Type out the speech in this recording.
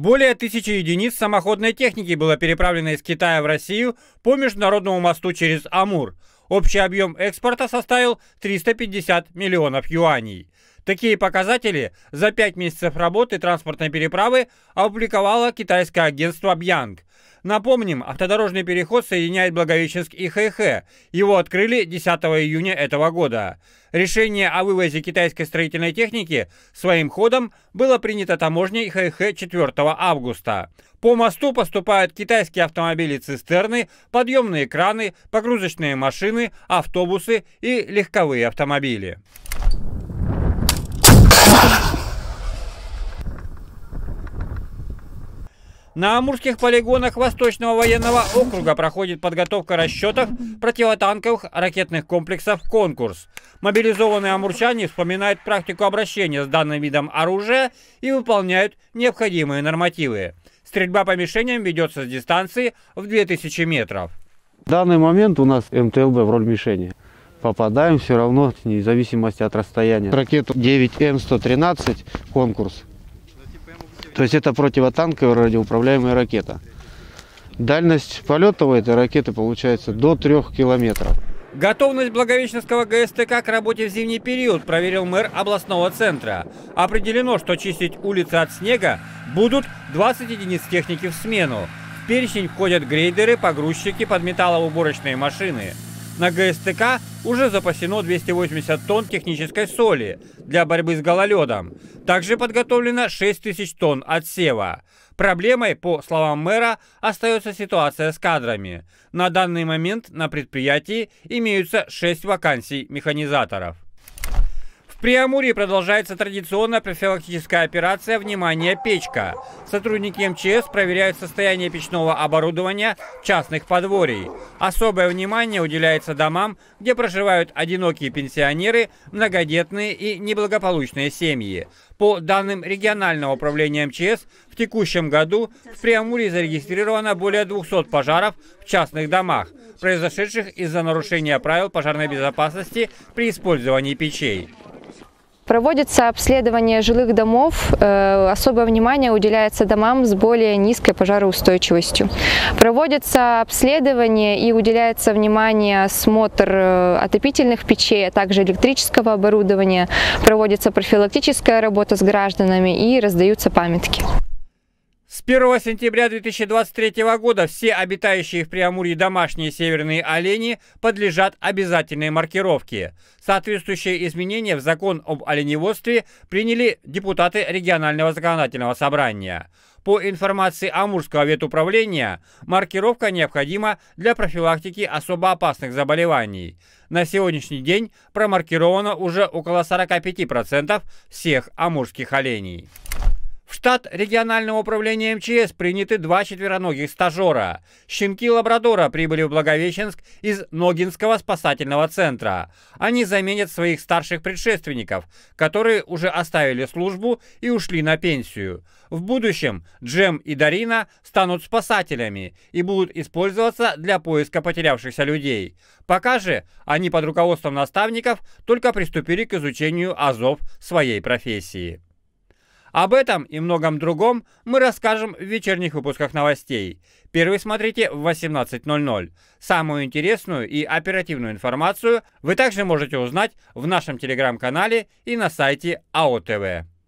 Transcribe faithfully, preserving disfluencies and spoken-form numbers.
Более тысячи единиц самоходной техники было переправлено из Китая в Россию по международному мосту через Амур. Общий объем экспорта составил триста пятьдесят миллионов юаней. Такие показатели за пять месяцев работы транспортной переправы опубликовало китайское агентство Бьянг. Напомним, автодорожный переход соединяет Благовещенск и Хэйхэ. Его открыли десятого июня этого года. Решение о вывозе китайской строительной техники своим ходом было принято таможней Хэйхэ четвёртого августа. По мосту поступают китайские автомобили-цистерны, подъемные краны, погрузочные машины, автобусы и легковые автомобили. На амурских полигонах Восточного военного округа проходит подготовка расчетов противотанковых ракетных комплексов «Конкурс». Мобилизованные амурчане вспоминают практику обращения с данным видом оружия и выполняют необходимые нормативы. Стрельба по мишеням ведется с дистанции в две тысячи метров. В данный момент у нас эм тэ эл бэ в роль мишени. Попадаем все равно, вне зависимости от расстояния. Ракету девять эм сто тринадцать «Конкурс». То есть это противотанковая радиоуправляемая ракета. Дальность полета у этой ракеты получается до трёх километров. Готовность Благовещенского гэ эс тэ ка к работе в зимний период проверил мэр областного центра. Определено, что чистить улицы от снега будут двадцать единиц техники в смену. В перечень входят грейдеры, погрузчики, подметалоуборочные машины. На гэ эс тэ ка уже запасено двести восемьдесят тонн технической соли для борьбы с гололедом. Также подготовлено шесть тысяч тонн отсева. Проблемой, по словам мэра, остается ситуация с кадрами. На данный момент на предприятии имеются шесть вакансий механизаторов. В Преамурье продолжается традиционная профилактическая операция «Внимание, печка». Сотрудники эм че эс проверяют состояние печного оборудования частных подворий. Особое внимание уделяется домам, где проживают одинокие пенсионеры, многодетные и неблагополучные семьи. По данным регионального управления эм че эс, в текущем году в Преамурье зарегистрировано более двухсот пожаров в частных домах, произошедших из-за нарушения правил пожарной безопасности при использовании печей. Проводится обследование жилых домов, особое внимание уделяется домам с более низкой пожароустойчивостью. Проводится обследование и уделяется внимание осмотр отопительных печей, а также электрического оборудования. Проводится профилактическая работа с гражданами и раздаются памятки. С первого сентября две тысячи двадцать третьего года все обитающие в Преамурье домашние северные олени подлежат обязательной маркировке. Соответствующие изменения в закон об оленеводстве приняли депутаты регионального законодательного собрания. По информации Амурского ветуправления, маркировка необходима для профилактики особо опасных заболеваний. На сегодняшний день промаркировано уже около сорока пяти процентов всех амурских оленей. В штат регионального управления эм че эс приняты два четвероногих стажера. Щенки лабрадора прибыли в Благовещенск из Ногинского спасательного центра. Они заменят своих старших предшественников, которые уже оставили службу и ушли на пенсию. В будущем Джем и Дарина станут спасателями и будут использоваться для поиска потерявшихся людей. Пока же они под руководством наставников только приступили к изучению азов своей профессии. Об этом и многом другом мы расскажем в вечерних выпусках новостей. Первый смотрите в восемнадцать ноль ноль. Самую интересную и оперативную информацию вы также можете узнать в нашем телеграм-канале и на сайте а о тэ вэ.